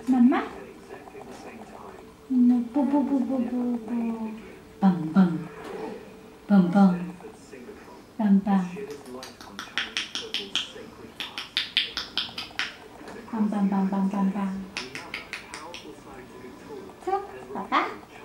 Mamá. No, pu, pu, pu, pu, pu, pu. Bam, bam. Bam, bam. Bam, bam. Bam, bam, bam, bam, bam, bam. So, papá.